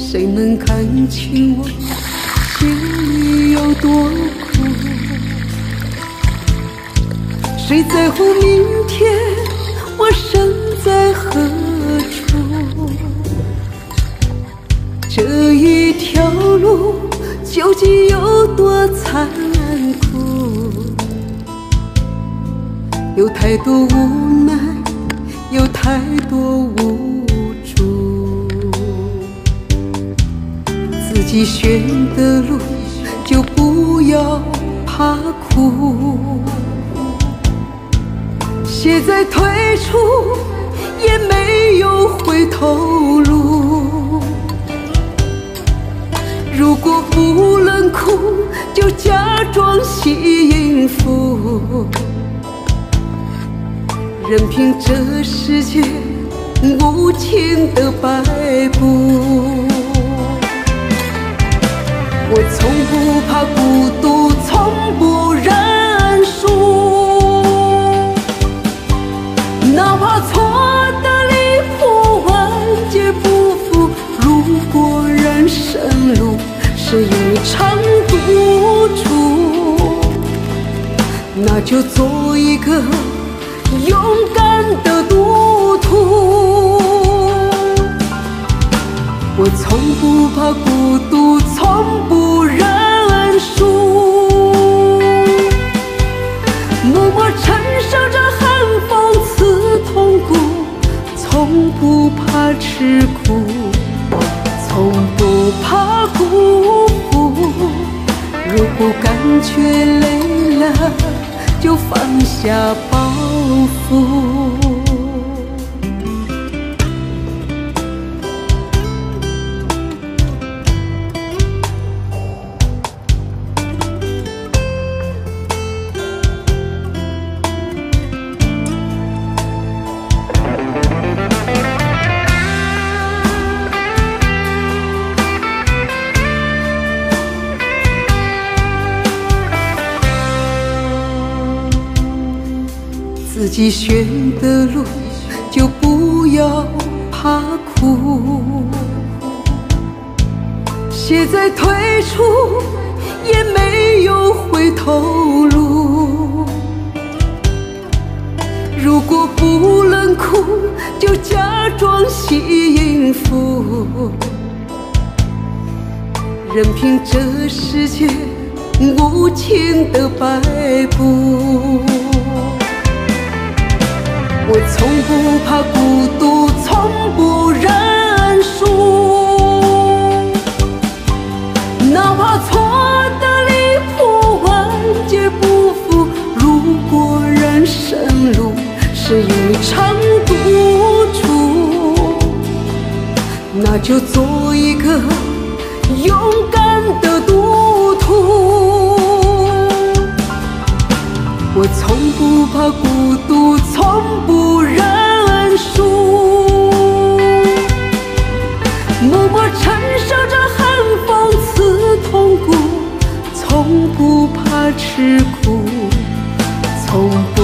谁能看清我心里有多苦？谁在乎明天我身在何处？这一条路究竟有多残酷？有太多无奈，有太多无助。自己选的路就不要怕苦，现在退出也没有回头路。如果不能哭，就假装幸福，任凭这世界无情的摆布。我从不怕孤独，从不认输，哪怕错得离谱，万劫不复。如果人生路是一场赌注，那就做一个勇敢的赌徒。我从不怕孤独，从不认输，默默承受着寒风刺痛骨，从不怕吃苦，从不怕辜负。如果感觉累了，就放下包袱。自己选的路就不要怕苦，现在退出也没有回头路。如果不能哭，就假装幸福，任凭这世界无情的摆布。我从不怕孤独，从不认输，哪怕错得离谱，万劫不复。如果人生路是一场赌注，那就做一个勇敢的赌徒。我从不怕孤独，从不认输，默默承受着寒风刺痛骨，从不怕吃苦，从不